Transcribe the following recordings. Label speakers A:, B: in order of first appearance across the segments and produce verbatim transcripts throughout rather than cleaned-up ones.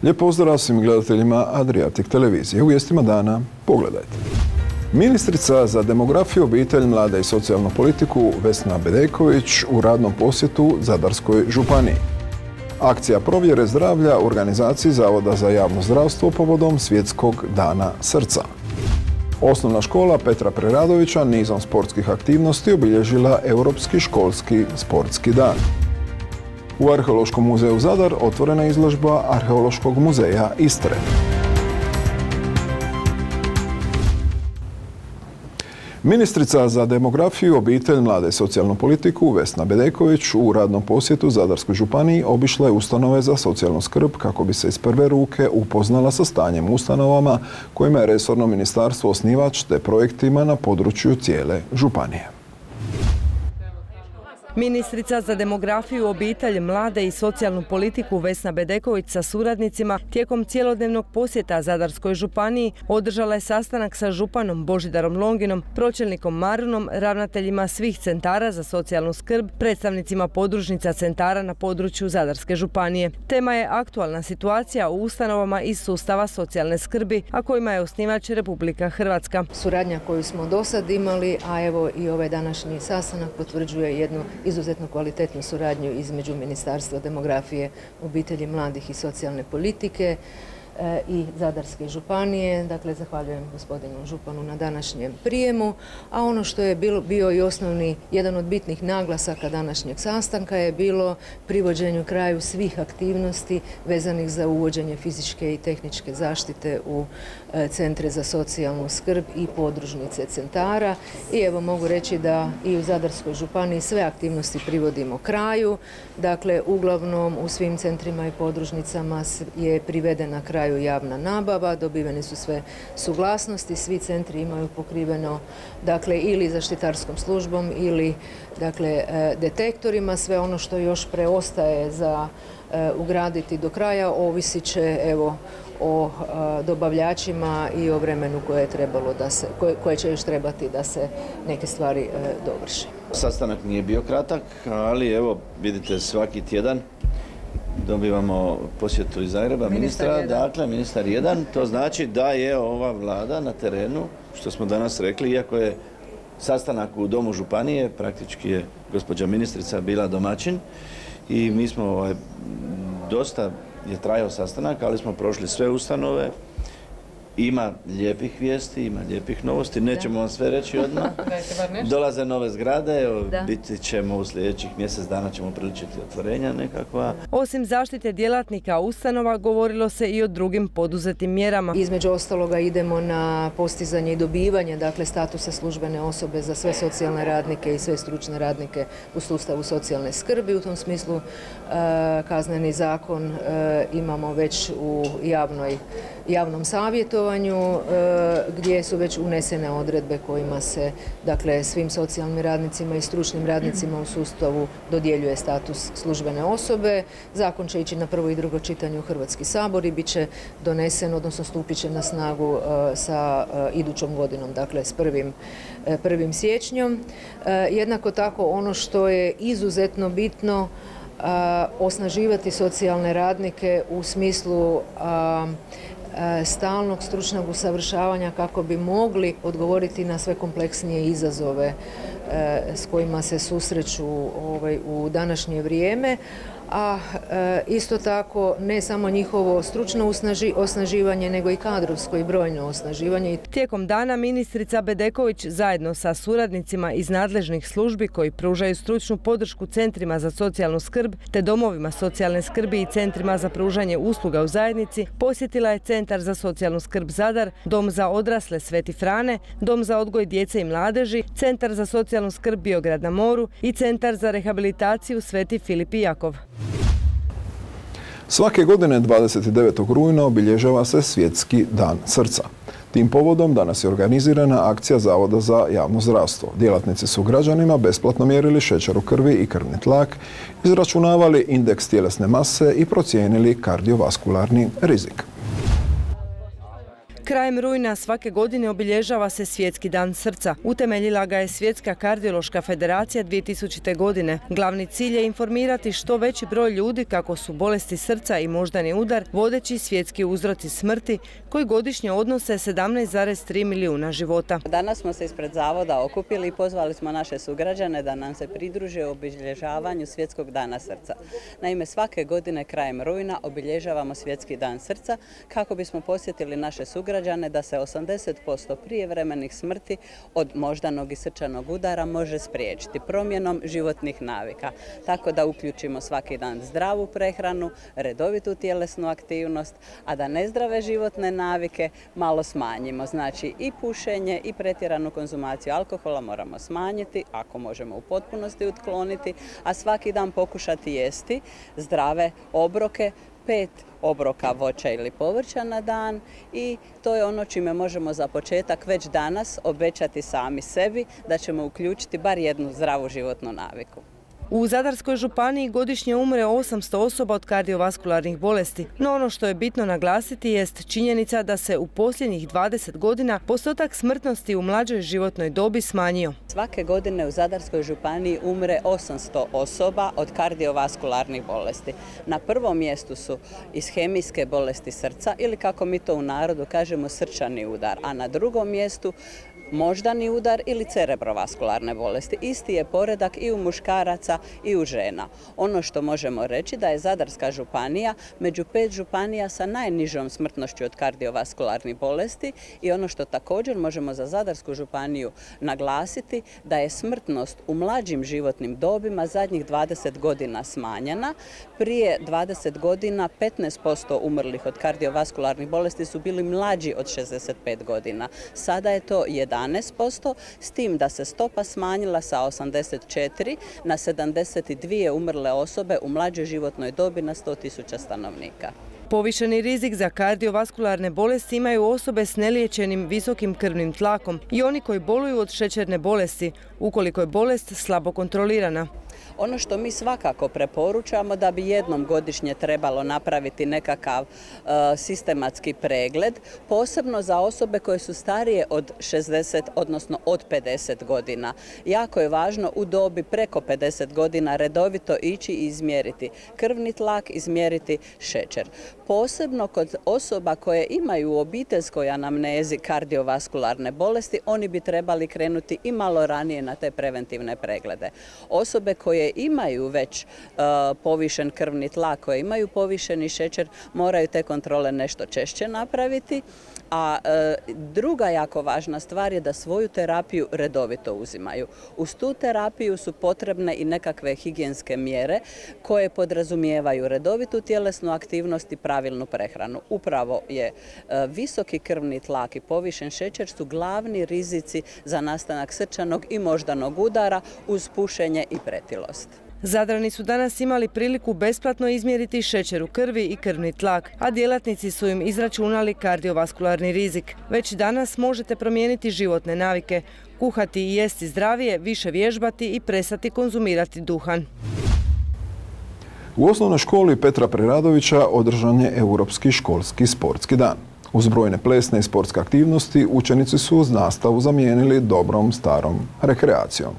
A: Lijep pozdrav svim gledateljima Adriatic televizije. U vijestima dana pogledajte. Ministrica za demografiju, obitelj, mlade i socijalnu politiku Vesna Bedeković u radnom posjetu Zadarskoj županiji. Akcija provjere zdravlja u organizaciji Zavoda za javno zdravstvo povodom Svjetskog dana srca. Osnovna škola Petra Preradovića nizom sportskih aktivnosti obilježila Europski školski sportski dan. U Arheološkom muzeju Zadar otvorena izložba Arheološkog muzeja Istre. Ministrica za demografiju, obitelj, mlade i socijalnu politiku Vesna Bedeković u radnom posjetu Zadarskoj županiji obišla je ustanove za socijalnu skrb kako bi se iz prve ruke upoznala sa stanjem ustanovama kojima je resorno ministarstvo osnivač te projektima na području cijele županije.
B: Ministrica za demografiju, obitelj, mlade i socijalnu politiku Vesna Bedeković sa suradnicima tijekom cjelodnevnog posjeta Zadarskoj županiji održala je sastanak sa županom Božidarom Longinom, pročelnikom Marunom, ravnateljima svih centara za socijalnu skrb, predstavnicima podružnica centara na području Zadarske županije. Tema je aktualna situacija u ustanovama iz sustava socijalne skrbi, a kojima je osnivač Republika Hrvatska.
C: Suradnja koju smo do sad imali, a evo i ovaj današnji sastanak potvrđuje jednu izuzetno kvalitetnu suradnju između Ministarstva demografije, obitelji, mladih i socijalne politike i Zadarske županije. Dakle, zahvaljujem gospodinu županu na današnjem prijemu, a ono što je bilo, bio i osnovni, jedan od bitnih naglasaka današnjeg sastanka je bilo privođenju kraju svih aktivnosti vezanih za uvođenje fizičke i tehničke zaštite u centre za socijalnu skrb i podružnice centara. I evo mogu reći da i u Zadarskoj županiji sve aktivnosti privodimo kraju. Dakle, uglavnom u svim centrima i podružnicama je privedena kraju javna nabava, dobivene su sve suglasnosti, svi centri imaju pokriveno dakle ili zaštitarskom službom ili dakle detektorima. Sve ono što još preostaje za ugraditi do kraja ovisit će evo o dobavljačima i o vremenu koje je trebalo da se, koje, koje će još trebati da se neke stvari dovrše.
D: Sastanak nije bio kratak, ali evo vidite svaki tjedan dobivamo posjetu iz Zagreba ministra, dakle ministar jedan, to znači da je ova vlada na terenu, što smo danas rekli, iako je sastanak u domu županije, praktički je gospođa ministrica bila domaćin i mi smo ovaj, dosta je trajao sastanak, ali smo prošli sve ustanove. Ima lijepih vijesti, ima lijepih novosti, nećemo vam sve reći odmah. Dolaze nove zgrade, evo, biti ćemo u sljedećih mjesec dana ćemo priličiti otvorenja nekakva.
B: Osim zaštite djelatnika ustanova, govorilo se i o drugim poduzetim mjerama.
C: Između ostaloga idemo na postizanje i dobivanje dakle, statusa službene osobe za sve socijalne radnike i sve stručne radnike u sustavu socijalne skrbi. U tom smislu kazneni zakon imamo već u javnoj, javnom savjetovanju gdje su već unesene odredbe kojima se dakle, svim socijalnim radnicima i stručnim radnicima u sustavu dodjeljuje status službene osobe. Zakon će ići na prvo i drugo čitanje u Hrvatski sabor i bit će donesen, odnosno stupit će na snagu sa idućom godinom, dakle s prvim, prvim siječnjom. Jednako tako ono što je izuzetno bitno, osnaživati socijalne radnike u smislu stalnog stručnog usavršavanja kako bi mogli odgovoriti na sve kompleksnije izazove s kojima se susreću ovaj, u današnje vrijeme, a e, isto tako ne samo njihovo stručno usnaži, osnaživanje, nego i kadrovsko i brojno osnaživanje.
B: Tijekom dana ministrica Bedeković zajedno sa suradnicima iz nadležnih službi koji pružaju stručnu podršku centrima za socijalnu skrb te domovima socijalne skrbi i centrima za pružanje usluga u zajednici posjetila je Centar za socijalnu skrb Zadar, Dom za odrasle Sveti Frane, Dom za odgoj djece i mladeži, Centar za socijalnu skrb Biograd na moru i Centar za rehabilitaciju Sveti Filip i Jakov.
A: Svake godine dvadeset devetog rujna obilježava se Svjetski dan srca. Tim povodom danas je organizirana akcija Zavoda za javno zdravstvo. Djelatnici su građanima besplatno mjerili šećer u krvi i krvni tlak, izračunavali indeks tjelesne mase i procijenili kardiovaskularni rizik.
B: Krajem rujna svake godine obilježava se Svjetski dan srca. Utemeljila ga je Svjetska kardiološka federacija dvije tisućite. godine. Glavni cilj je informirati što veći broj ljudi kako su bolesti srca i moždani udar vodeći svjetski uzroci smrti koji godišnje odnose sedamnaest zarez tri milijuna života.
E: Danas smo se ispred zavoda okupili i pozvali smo naše sugrađane da nam se pridruže u obilježavanju Svjetskog dana srca. Naime, svake godine krajem rujna obilježavamo Svjetski dan srca kako bismo posjetili naše sugrađane da se osamdeset posto prijevremenih smrti od moždanog i srčanog udara može spriječiti promjenom životnih navika. Tako da uključimo svaki dan zdravu prehranu, redovitu tjelesnu aktivnost, a da nezdrave životne navike malo smanjimo. Znači i pušenje i pretjeranu konzumaciju alkohola moramo smanjiti, ako možemo u potpunosti otkloniti, a svaki dan pokušati jesti zdrave obroke, pet obroka voća ili povrća na dan i to je ono čime možemo za početak već danas obećati sami sebi da ćemo uključiti bar jednu zdravu životnu naviku.
B: U Zadarskoj županiji godišnje umre osamsto osoba od kardiovaskularnih bolesti, no ono što je bitno naglasiti jest činjenica da se u posljednjih dvadeset godina postotak smrtnosti u mlađoj životnoj dobi smanjio.
E: Svake godine u Zadarskoj županiji umre osamsto osoba od kardiovaskularnih bolesti. Na prvom mjestu su ishemijske bolesti srca ili kako mi to u narodu kažemo srčani udar, a na drugom mjestu moždani udar ili cerebrovaskularne bolesti. Isti je poredak i u muškaraca i u žena. Ono što možemo reći da je Zadarska županija među pet županija sa najnižom smrtnošću od kardiovaskularnih bolesti i ono što također možemo za Zadarsku županiju naglasiti da je smrtnost u mlađim životnim dobima zadnjih dvadeset godina smanjena. Prije dvadeset godina petnaest posto umrlih od kardiovaskularnih bolesti su bili mlađi od šezdeset pet godina. Sada je to jedanaest posto, s tim da se stopa smanjila sa osamdeset četiri na sedamdeset dvije umrle osobe u mlađoj životnoj dobi na sto tisuća stanovnika.
B: Povišeni rizik za kardiovaskularne bolesti imaju osobe s neliječenim visokim krvnim tlakom i oni koji boluju od šećerne bolesti, ukoliko je bolest slabo kontrolirana.
E: Ono što mi svakako preporučamo da bi jednom godišnje trebalo napraviti nekakav uh, sistematski pregled, posebno za osobe koje su starije od šezdeset, odnosno od pedeset godina. Jako je važno u dobi preko pedeset godina redovito ići i izmjeriti krvni tlak, izmjeriti šećer. Posebno kod osoba koje imaju u obiteljskoj anamnezi kardiovaskularne bolesti, oni bi trebali krenuti i malo ranije na te preventivne preglede. Osobe koje imaju već uh, povišen krvni tlak, koje imaju povišeni šećer, moraju te kontrole nešto češće napraviti. A e, druga jako važna stvar je da svoju terapiju redovito uzimaju. Uz tu terapiju su potrebne i nekakve higijenske mjere koje podrazumijevaju redovitu tjelesnu aktivnost i pravilnu prehranu. Upravo je e, visoki krvni tlak i povišen šećer su glavni rizici za nastanak srčanog i moždanog udara uz pušenje i pretilost.
B: Zadrani su danas imali priliku besplatno izmjeriti šećer u krvi i krvni tlak, a djelatnici su im izračunali kardiovaskularni rizik. Već danas možete promijeniti životne navike, kuhati i jesti zdravije, više vježbati i prestati konzumirati duhan.
A: U osnovnoj školi Petra Preradovića održan je Europski školski sportski dan. Uz brojne plesne i sportske aktivnosti učenici su uz nastavu zamijenili dobrom starom rekreacijom.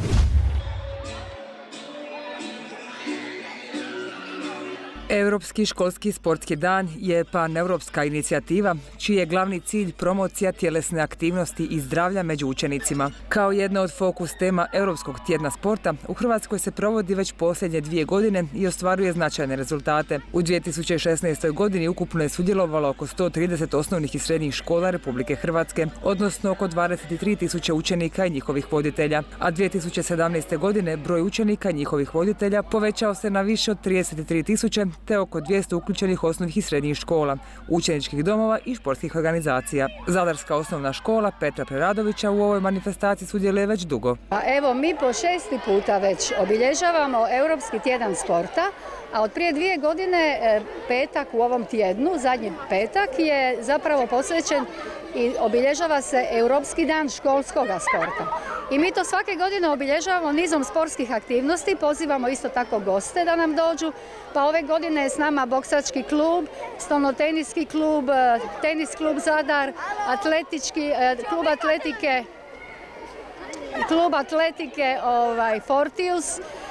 F: Europski školski sportski dan je paneuropska inicijativa čiji je glavni cilj promocija tjelesne aktivnosti i zdravlja među učenicima. Kao jedna od fokus tema Europskog tjedna sporta, u Hrvatskoj se provodi već posljednje dvije godine i ostvaruje značajne rezultate. U dvije tisuće šesnaestoj. godini ukupno je sudjelovalo oko sto trideset osnovnih i srednjih škola Republike Hrvatske, odnosno oko dvadeset tri tisuće učenika i njihovih voditelja, a dvije tisuće sedamnaeste. godine broj učenika i njihovih voditelja povećao se na više od trideset tri tisuće, te oko dvjesto uključenih osnovnih i srednjih škola, učeničkih domova i športskih organizacija. Zadarska osnovna škola Petra Preradovića u ovoj manifestaciji sudjeluje već dugo.
G: Evo, mi po šesti puta već obilježavamo Europski tjedan sporta, a od prije dvije godine petak u ovom tjednu, zadnji petak, je zapravo posvećen i obilježava se Europski dan školskog sporta. I mi to svake godine obilježavamo nizom sportskih aktivnosti, pozivamo isto tako goste da nam dođu, pa ove godine je s nama boksački klub, stolnoteniski klub, tenis klub Zadar, atletički, klub atletike, klub atletike ovaj, Fortius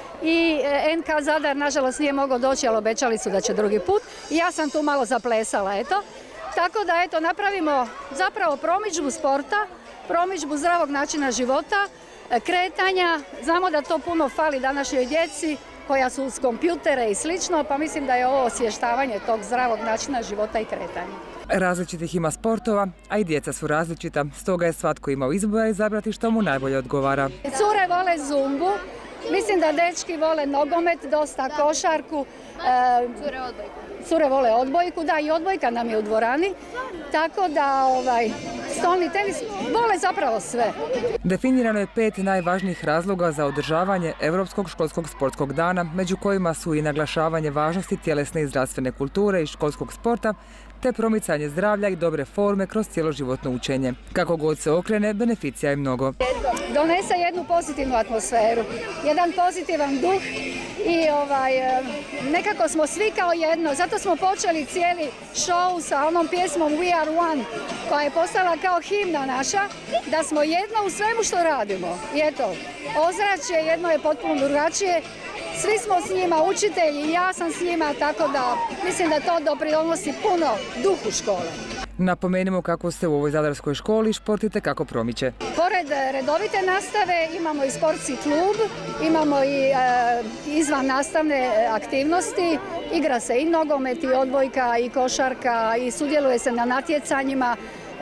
G: i N K Zadar, nažalost nije mogao doći, ali obećali su da će drugi put. I ja sam tu malo zaplesala, eto. Tako da, eto, napravimo zapravo promidžbu sporta, promidžbu zdravog načina života, kretanja. Znamo da to puno fali današnjoj djeci koja su uz kompjutere i slično, pa mislim da je ovo osvještavanje tog zdravog načina života i kretanja.
F: Različitih ima sportova, a i djeca su različita, stoga je svatko imao izbora izabrati što mu najbolje odgovara.
G: Cure vole zumbu, mislim da dečki vole nogomet, dosta košarku. Cure odbojku. Cure vole odbojku, da, i odbojka nam je u dvorani, tako da ovaj, stolni tenis vole zapravo sve.
F: Definirano je pet najvažnijih razloga za održavanje Europskog školskog sportskog dana, među kojima su i naglašavanje važnosti tjelesne i zdravstvene kulture i školskog sporta, te promicanje zdravlja i dobre forme kroz cjeloživotno učenje. Kako god se okrene, beneficija je mnogo.
G: Donese jednu pozitivnu atmosferu, jedan pozitivan duh i ovaj, nekako smo svi kao jedno. Zato smo počeli cijeli show sa onom pjesmom We are one, koja je postala kao himna naša, da smo jedno u svemu što radimo. I eto, ozračje jedno je potpuno drugačije. Svi smo s njima učitelji, ja sam s njima, tako da mislim da to doprinosi puno duhu škole.
F: Napomenimo kako se u ovoj zadarskoj školi šport itekako promiče.
G: Pored redovite nastave imamo i sportski klub, imamo i e, izvan nastavne aktivnosti. Igra se i nogomet, i odbojka, i košarka, i sudjeluje se na natjecanjima.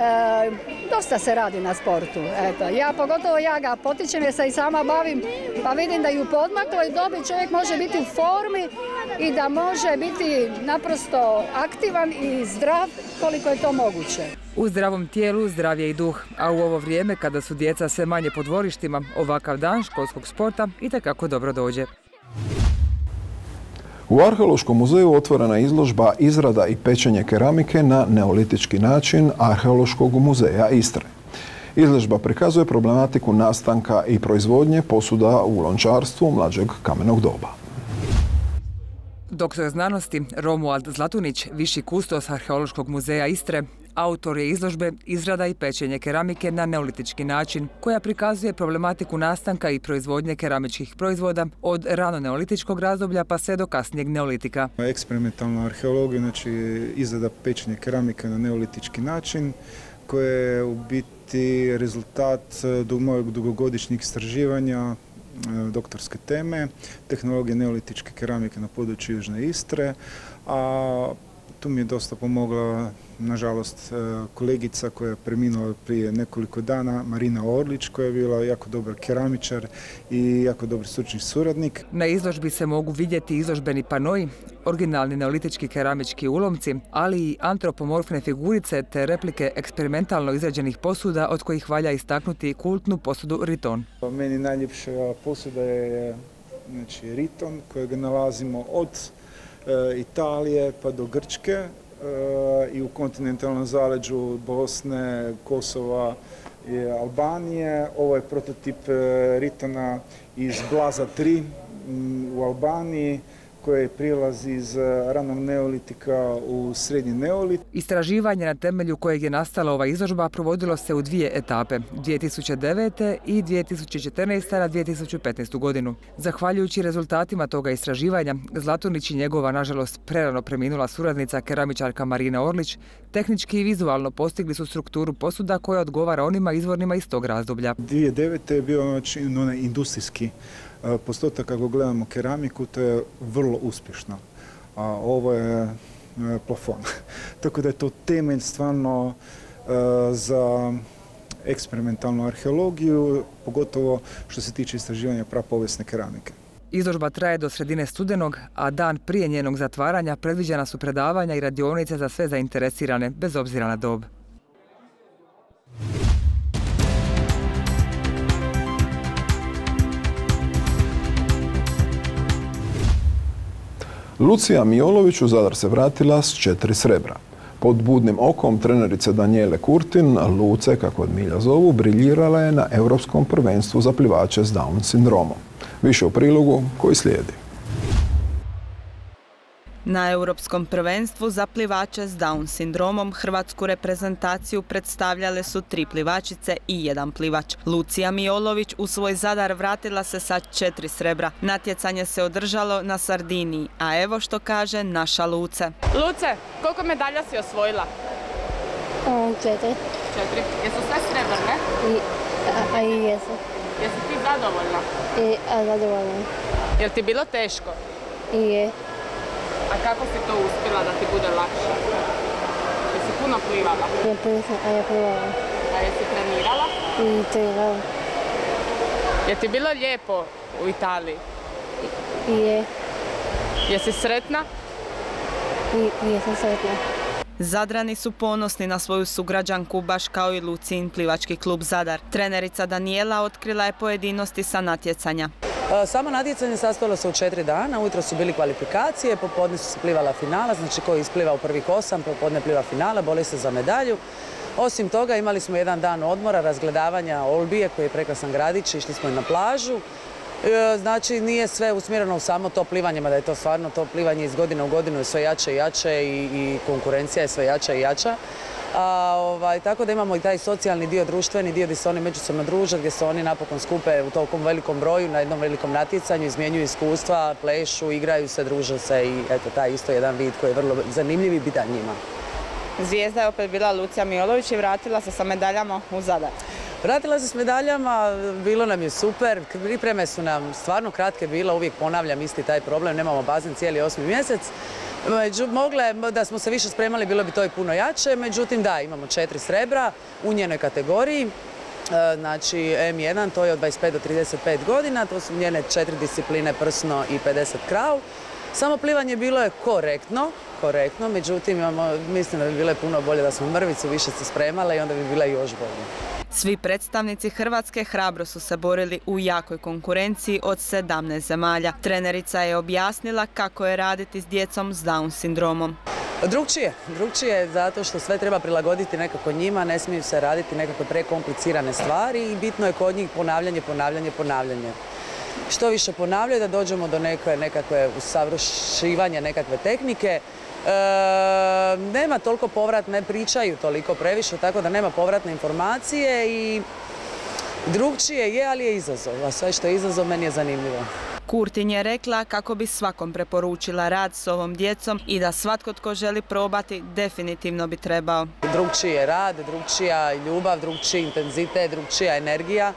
G: E, dosta se radi na sportu. Eto, ja, pogotovo ja ga potičem jer se i sama bavim, pa vidim da i u poodmakloj dobi čovjek može biti u formi i da može biti naprosto aktivan i zdrav koliko je to moguće.
F: U zdravom tijelu zdrav je i duh, a u ovo vrijeme kada su djeca sve manje po dvorištima, ovakav dan školskog sporta itekako dobro dođe.
A: U Arheološkom muzeju otvorena je izložba Izrada i pečenje keramike na neolitički način Arheološkog muzeja Istre. Izložba prikazuje problematiku nastanka i proizvodnje posuda u lončarstvu mlađeg kamenog doba.
F: Doktor znanosti Romuald Zlatunić, viši kustos Arheološkog muzeja Istre, autor je izložbe Izrada i pečenje keramike na neolitički način, koja prikazuje problematiku nastanka i proizvodnje keramičkih proizvoda od rano neolitičkog razdoblja pa sve do kasnijeg neolitika.
H: Eksperimentalna arheologija, znači izrada pečenje keramike na neolitički način, koje je u biti rezultat mojeg dugogodišnjeg istraživanja doktorske teme, tehnologije neolitičke keramike na području Južne Istre, a tu mi je dosta pomogla, nažalost, kolegica koja je preminula prije nekoliko dana, Marina Orlić, koja je bila jako dobar keramičar i jako dobar stručni suradnik.
F: Na izložbi se mogu vidjeti izložbeni panoi, originalni neolitički keramički ulomci, ali i antropomorfne figurice te replike eksperimentalno izrađenih posuda od kojih valja istaknuti kultnu posudu Riton.
H: Meni najljepša posuda je znači, Riton, kojeg nalazimo od Italije pa do Grčke i u kontinentalnom zaleđu Bosne, Kosova i Albanije. Ovo je prototip Ritona iz Blaza tri u Albaniji, koje prilazi iz ranog neolitika u srednji neolit.
F: Istraživanje na temelju kojeg je nastala ova izložba provodilo se u dvije etape, dvije tisuće devete. i dvije tisuće četrnaeste. na dvije tisuće petnaestu. godinu. Zahvaljujući rezultatima toga istraživanja, Zlatunić i njegova, nažalost, prerano preminula suradnica keramičarka Marina Orlić, tehnički i vizualno postigli su strukturu posuda koja odgovara onima izvornima iz tog razdoblja.
H: dvije tisuće devete. je bio znači, onaj industrijski postotak, kako gledamo keramiku, to je vrlo uspješno, a ovo je plafon. Tako da je to temelj stvarno za eksperimentalnu arheologiju, pogotovo što se tiče istraživanja prapovijesne keramike.
F: Izložba traje do sredine studenog, a dan prije njenog zatvaranja predviđena su predavanja i radionice za sve zainteresirane, bez obzira na dob.
A: Lucija Mijolović u Zadar se vratila s četiri srebra. Pod budnim okom trenerice Danijele Kurtin, Luce, kako od milja zovu, briljirala je na Europskom prvenstvu za plivače s Down sindromom. Više u prilogu koji slijedi.
I: Na Europskom prvenstvu za plivače s Down sindromom hrvatsku reprezentaciju predstavljale su tri plivačice i jedan plivač. Lucija Miolović u svoj Zadar vratila se sa četiri srebra. Natjecanje se održalo na Sardiniji, a evo što kaže naša Luce.
J: Luce, koliko medalja si osvojila?
K: Um, četiri.
J: Četiri. Jesu sve srebrne?
K: I, a, a i jesu.
J: Jesi ti zadovoljna?
K: I, a zadovoljna.
J: Jel ti bilo teško?
K: I je.
J: A kako si to uspjela da ti bude lakše? Jesi puno plivala?
K: Ja puno sam, a ja plivala.
J: A jesi trenirala?
K: I trenirala.
J: Je ti bilo lijepo u Italiji?
K: I je.
J: Jesi sretna?
K: I jesam sretna.
I: Zadrani su ponosni na svoju sugrađanku, baš kao i Lucin plivački klub Zadar. Trenerica Danijela otkrila je pojedinosti sa natjecanja.
L: Samo natjecanje sastojalo se u četiri dana, ujutro su bili kvalifikacije, popodne su se plivala finala, znači ko je isplivao prvih osam, popodne pliva finala, boli se za medalju. Osim toga imali smo jedan dan odmora, razgledavanja Olbije koji je prekrasan gradić, išli smo i na plažu. Znači nije sve usmjereno u samo to plivanje, da je to stvarno to plivanje iz godine u godinu je sve jače i jače i, i konkurencija je sve jača i jača. A, ovaj, tako da imamo i taj socijalni dio, društveni dio gdje se oni međusobno druže, gdje se oni napokon skupe u tolikom velikom broju na jednom velikom natjecanju, izmjenjuju iskustva, plešu, igraju se, druže se i eto taj isto jedan vid koji je vrlo zanimljiv i bitan njima.
J: Zvijezda je opet bila Lucija Miolović i vratila se sa medaljama u Zadar.
L: Vratila se s medaljama, bilo nam je super, pripreme su nam stvarno kratke bile, uvijek ponavljam isti taj problem, nemamo bazen cijeli osmi mjesec. Mogle, da smo se više spremali, bilo bi to i puno jače, međutim da, imamo četiri srebra u njenoj kategoriji, znači em jedan, to je od dvadeset pet do trideset pet godina, to su njene četiri discipline prsno i pedeset krav. Samo plivanje bilo je korektno, korektno, međutim imamo, mislim da bi bilo puno bolje da smo mrvicu više se spremale i onda bi bila još bolje.
I: Svi predstavnici Hrvatske hrabro su se borili u jakoj konkurenciji od sedamnaest zemalja. Trenerica je objasnila kako je raditi s djecom s Down sindromom.
L: Drugčije, drugčije zato što sve treba prilagoditi nekako njima, ne smiju se raditi nekakve prekomplicirane stvari i bitno je kod njih ponavljanje, ponavljanje, ponavljanje. Što više ponavljaju da dođemo do neke, nekakve usavršivanja nekakve tehnike. E, nema toliko povrat, ne pričaju toliko previše, tako da nema povratne informacije i drugčije je, ali je izazov. A sve što je izazov meni je zanimljivo.
I: Kurtin je rekla kako bi svakom preporučila rad s ovom djecom i da svatko tko želi probati definitivno bi trebao.
L: Drugčiji je rad, drugčija ljubav, drugčiji intenzitet, drugčija energija.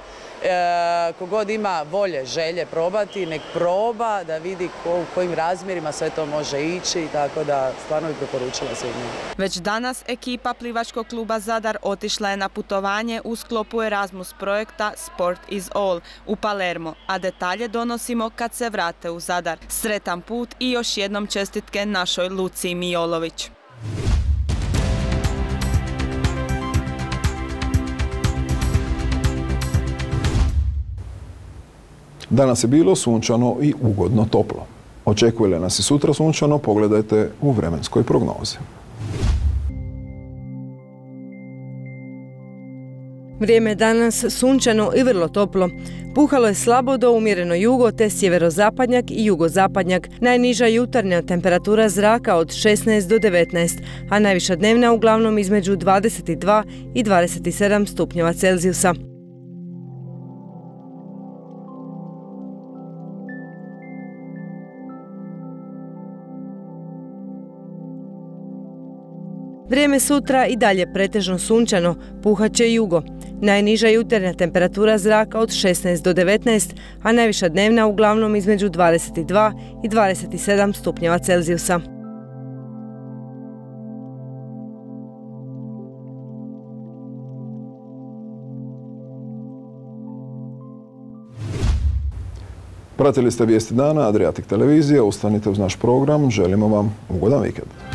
L: E, kogod ima volje, želje probati, nek proba da vidi ko, u kojim razmjerima sve to može ići, tako da stvarno bi preporučila svima.
I: Već danas ekipa plivačkog kluba Zadar otišla je na putovanje u sklopu Erasmus projekta Sport is All u Palermo, a detalje donosimo kad se vrate u Zadar. Sretan put i još jednom čestitke našoj Luciji Miolović.
A: Danas je bilo sunčano i ugodno toplo. Očekuje li nas i sutra sunčano, pogledajte u vremenskoj prognozi.
B: Vrijeme je danas sunčano i vrlo toplo. Puhalo je slabo do umjereno jugo te sjeverozapadnjak i jugozapadnjak. Najniža jutarnja temperatura zraka od šesnaest do devetnaest, a najviša dnevna uglavnom između dvadeset dva i dvadeset sedam stupnjeva Celzijusa. Vrijeme sutra i dalje pretežno sunčano, puhat će jugo. Najniža jutarnja temperatura zraka od šesnaest do devetnaest, a najviša dnevna uglavnom između dvadeset dva i dvadeset sedam stupnjeva Celzijusa.
A: Pratili ste vijesti dana Adriatic televizije, ostanite uz naš program, želimo vam ugodan vikend.